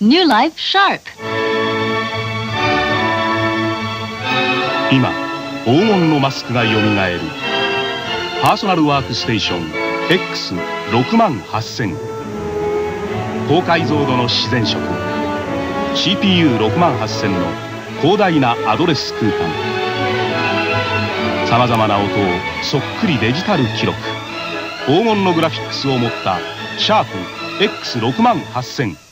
New Life Sharp。 今黄金のマスクがよみがえるパーソナルワークステーション X68000 高解像度の自然色 CPU68000 の広大なアドレス空間、さまざまな音をそっくりデジタル記録、黄金のグラフィックスを持ったシャープ X68000